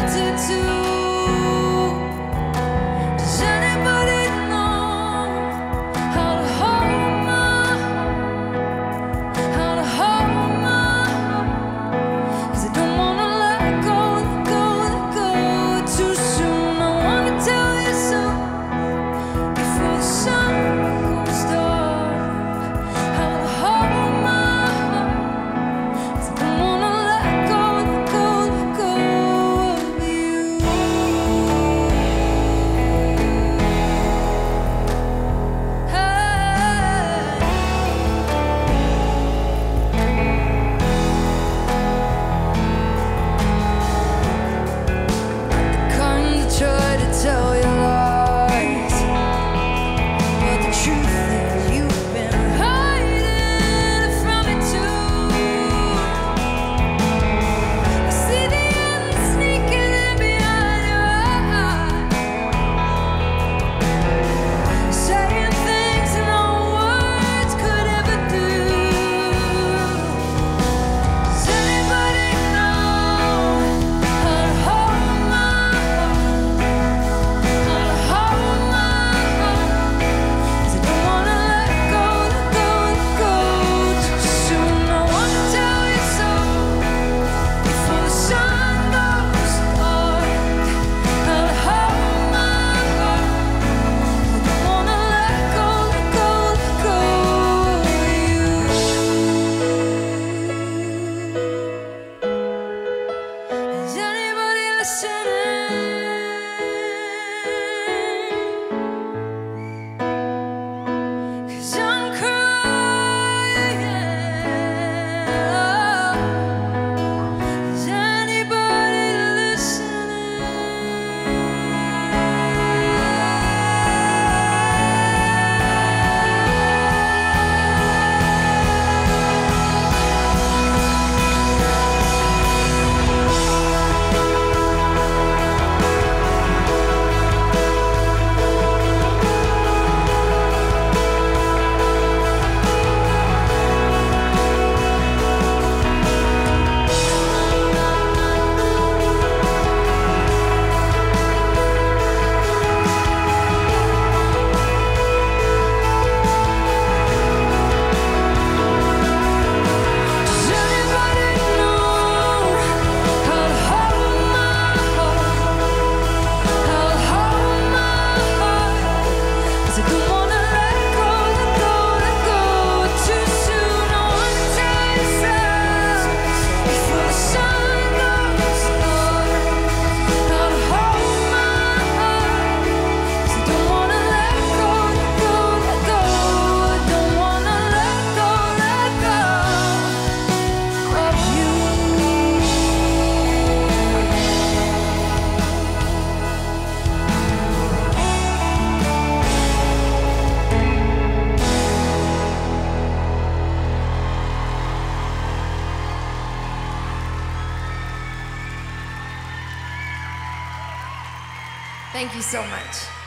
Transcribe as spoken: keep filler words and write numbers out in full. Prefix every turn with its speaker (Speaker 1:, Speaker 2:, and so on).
Speaker 1: wanted to. Does anybody know how to hold my, how to hold my? 'Cause I don't wanna let go, let go, let go too soon. I wanna tell you so before the sun goes dark. How to hold my heart. 'Cause I don't wanna let go, let go, let go of you. Hey. Kind to try to tell you lies, but the truth is you've been hiding from me too. I see the end sneaking in behind your eyes, saying things no words could ever do. Does anybody know how to hold my heart? How to hold my heart? 'Cause I don't wanna let go, let go, let go too soon. I wanna tell you so before the sun goes dark. How to hold my heart. I don't wanna let go, let go, let go of you. Is anybody listening? 'Cause I'm crying. Is anybody listening? Does anybody know how to hold my heart? How to hold my heart? 'Cause I don't wanna let go, let go, let go too soon. I wanna tell you so before the sun goes dark. How to hold my heart? 'Cause I don't wanna let go, let go, let go. I don't wanna let go, let go of you. Thank you so much.